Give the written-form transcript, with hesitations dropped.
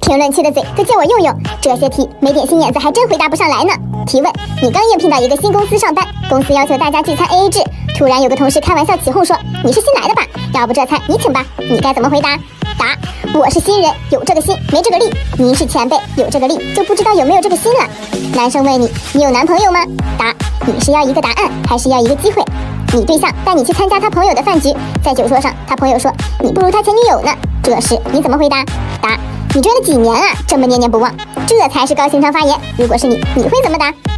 评论区的嘴都借我用用，这些题没点心眼子还真回答不上来呢。提问：你刚应聘到一个新公司上班，公司要求大家聚餐 AA 制，突然有个同事开玩笑起哄说你是新来的吧，要不这餐你请吧，你该怎么回答？答：我是新人，有这个心没这个力。您是前辈，有这个力就不知道有没有这个心了。男生问你有男朋友吗？答：你是要一个答案还是要一个机会？你对象带你去参加他朋友的饭局，在酒桌上他朋友说你不如他前女友呢，这时你怎么回答？答：你追了几年啊，这么念念不忘，这才是高情商发言。如果是你会怎么答？